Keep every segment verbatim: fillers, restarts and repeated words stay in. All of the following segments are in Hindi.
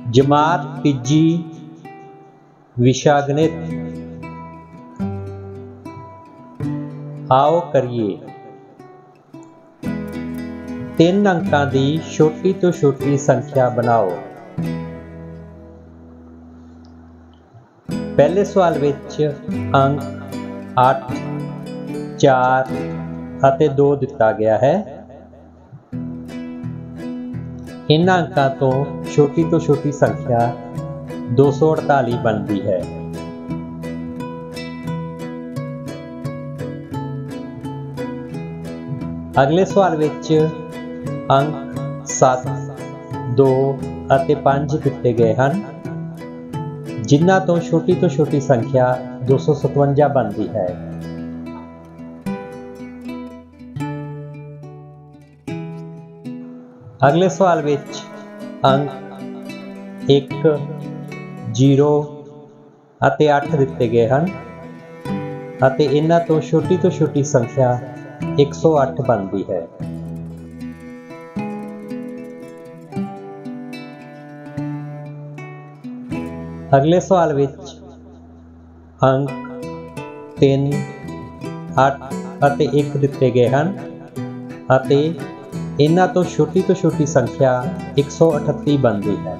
जमात तीजी विशा गणित। आओ करिए। तीन अंकां दी छोटी तो छोटी संख्या बनाओ। पहले सवाल विच अंक अठ, चार अते दो दिता गया है। इन्हां अंकां तो छोटी तो छोटी संख्या दो सौ अड़ताली बनती है। अगले सवाल विच अंक सत्त, दो अते पांच दिते गए हैं, जिन्हां तो छोटी तो छोटी संख्या दो सौ सतवंजा बनती है। अगले सवाल विच अंक एक, जीरो अते अठ दिते गए हैं अते इन्हां तो छोटी तो छोटी संख्या एक सौ अठ बनती है। अगले सवाल विच अंक तीन, अठ अते एक दिते गए हैं अते इन्हां तो छोटी तो छोटी संख्या एक सौ अठत्ती बनती है।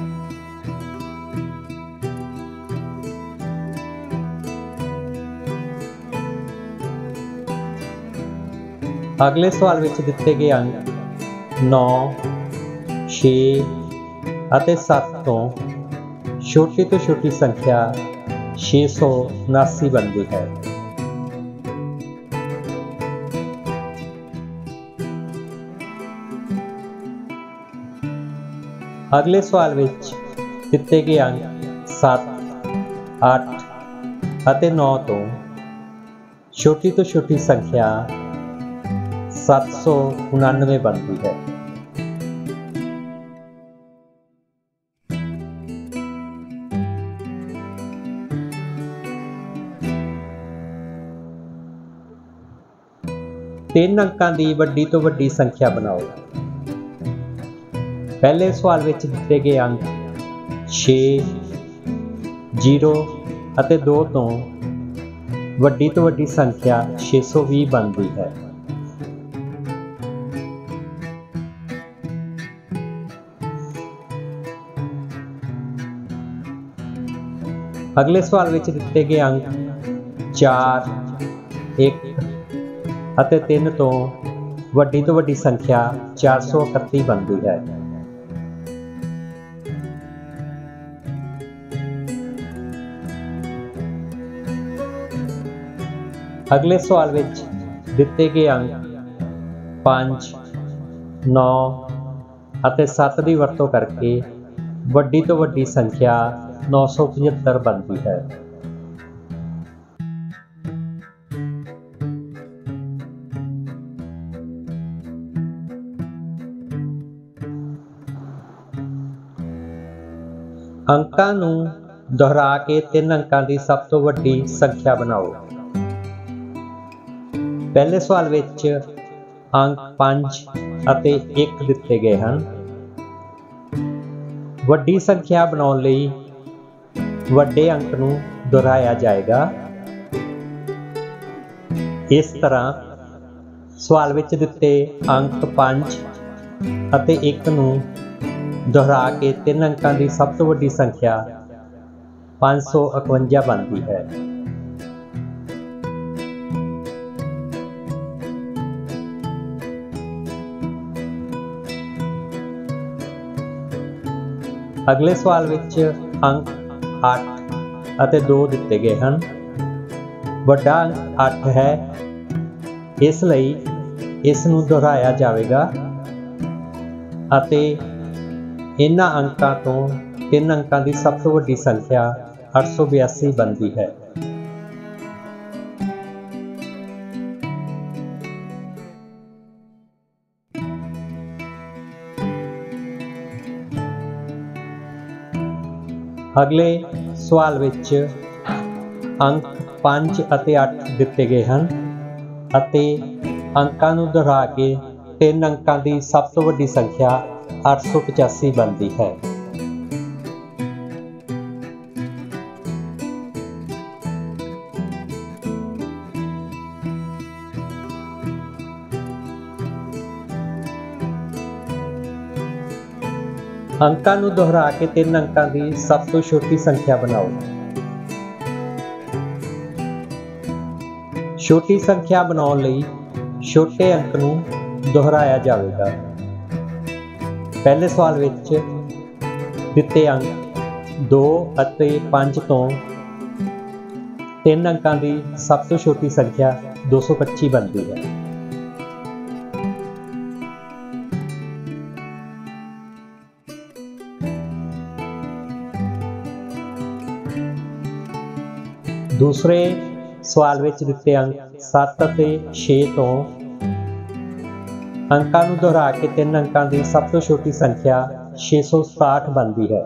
अगले सवाल विच दिते गए अंक नौ, छे अते सत्त तो छोटी तो छोटी संख्या छे सौ उनासी बनती है। अगले सवाल विच दिते गए अंक सत्त, अठ अते नौ तो छोटी तो छोटी संख्या सत्त सौ उनानवे बनती है। तीन अंकां दी वड्डी तो वड्डी संख्या बनाओ। पहले सवाल विच दिते गए अंक छे, जीरो अते दो तो वड्डी तो वड्डी संख्या छे सौ भी बनती है। अगले सवाल विच दिते गए अंक चार, एक अते तीन तो वड्डी तो वड्डी संख्या चार सौ इकत्ती बनती है। अगले सवाल विच दिते गए अंक पांच, नौ अते सत्त की वरतों करके वड्डी तो वड्डी संख्या नौ सौ पचहत्तर बनती है। अंकां नूं दोहरा के तीन अंकां की सब तो वड्डी संख्या बनाओ। पहले सवाल विच अंक पांच अते एक दिते गए हैं। वड्डी संख्या बनाने लई वड्डे अंक नूं दोहराया जाएगा। इस तरह सवाल विच दिते अंक पांच अते एक नूं दोहरा के तीन अंकां की सब तो वड्डी संख्या पांच सौ इकवंजा बनती है। अगले सवाल विच अंक अठ अते दो दिते गए हैं। वड्डा अंक अठ है, इसलिए इस नूं दोहराया जाएगा अते इन्हां अंकां तो तीन अंकां की सब तो वड्डी संख्या अठ सौ बयासी बनती है। अगले सवाल विच अंक पांच अते अठ दिते गए हैं अते अंकां नूं दोहरा के तीन अंकां की सब तो वड्डी संख्या आठ सौ पचासी बनती है। अंकां नूं दोहरा के तीन अंकां दी सब तो छोटी संख्या बनाओ। छोटी संख्या बनाउण लई छोटे अंक नूं दोहराया जाएगा। पहले सवाल विच दिते अंक दो अते पांच तो तीन अंकां दी सब तो छोटी संख्या दो सौ पच्ची बनती है। दूसरे सवाल विच दिते अंक सत्त अते छे तो अंकां नूं दोहरा के तीन अंकां दी सब तो छोटी संख्या छे सौ सताहठ बनती है।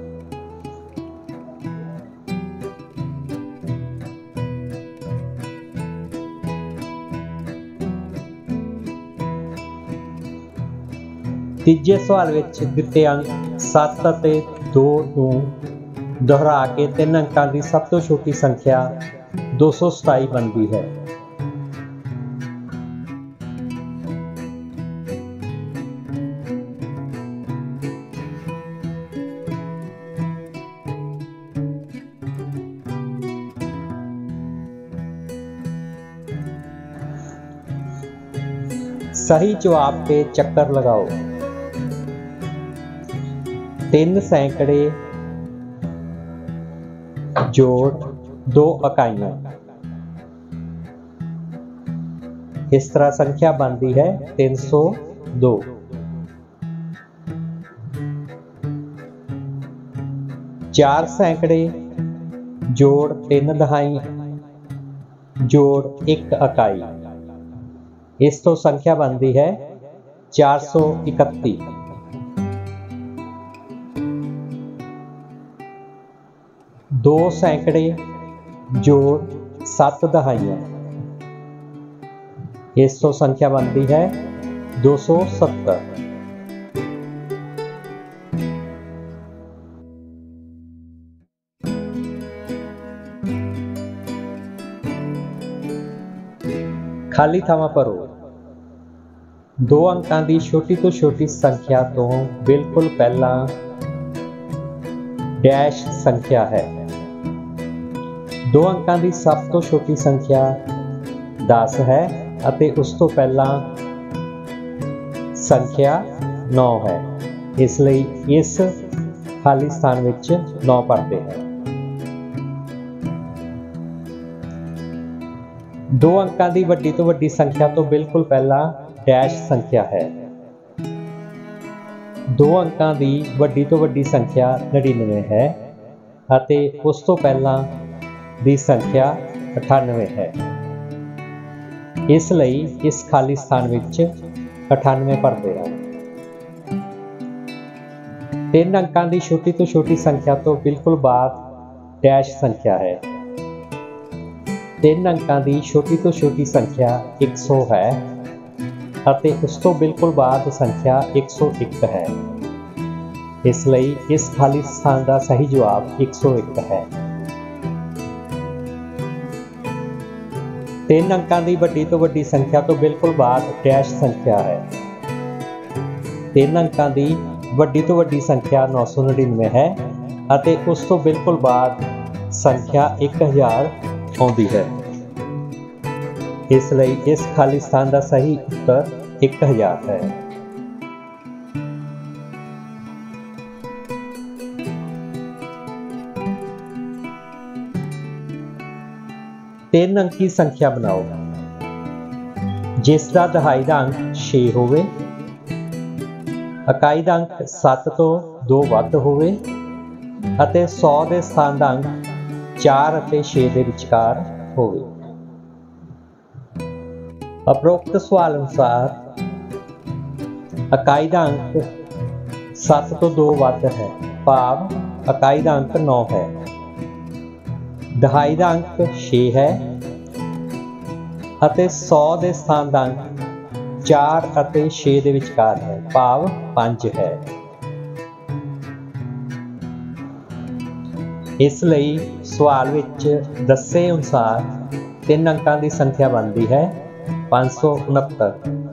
तीजे सवाल विच दिते अंक सत्त अते दो नूं दोहरा के तीन अंकां दी सब तो छोटी संख्या दो सौ सताई बनती है। सही जवाब पे चक्कर लगाओ। तीन सैकड़े जोड़ दो इकाइयां, इस तरह संख्या बनती है तीन सौ दो। चार सैकड़े जोड़ तीन दहाई जोड़ एक इकाई, इस तो संख्या बनती है चार सौ इकत्ती। दो सैकड़े जोड़ सात दहाइयां, इस तो संख्या बनती है दो सौ सत्तर। खाली थावां भरो। दो अंकां दी छोटी तो छोटी संख्या तो बिल्कुल पहला डैश संख्या है। दो अंकां दी सब तो छोटी संख्या दस है अते उस तो पहला संख्या नौ है, इसलिए इस खाली स्थान विच नौ भरते हैं। दो अंकां दी वड्डी तो वड्डी संख्या तो बिल्कुल पहला डैश संख्या है। दो अंकां दी वड्डी तो वड्डी संख्या नड़िनवे है अते उस तो पहला दी संख्या अठानवे है, इसलिए इस खाली स्थान विच अठानवे भरते हैं। तीन अंकां दी छोटी तो छोटी संख्या तो बिल्कुल बाद डैश संख्या है। तीन अंकां दी छोटी तो छोटी संख्या एक सौ है अते उस तो बिल्कुल बाद संख्या एक सौ एक है, इसलिए इस खाली स्थान का सही जवाब एक सौ एक है। तीन अंकां दी वड्डी तो वड्डी संख्या तो बिल्कुल बाद डैश संख्या है। तीन अंकां दी वड्डी तो वड्डी संख्या नौ सौ नड़िनवे है अते उस तो बिल्कुल बाद संख्या एक हज़ार आउंदी है, इसलिए इस खाली स्थान का सही उत्तर एक हज़ार है। तीन अंकी संख्या बनाओ जिसका दहाई का अंक छे होवे, इकाई का अंक सत्त तो दो वध होवे अते सौ के स्थान का अंक चार अते छे के विचकार होवे। उपरोक्त सवाल अनुसार इकाई का अंक सत्त तो दो वध है, भाव इकाई का अंक नौ है। दहाई का अंक छे है अते सौ के स्थान का अंक चार अते छे के विचकार है, भाव पांच है। इसलिए सवाल विच दस्से अनुसार तीन अंकां की संख्या बनती है पाँच सौ उनहत्तर।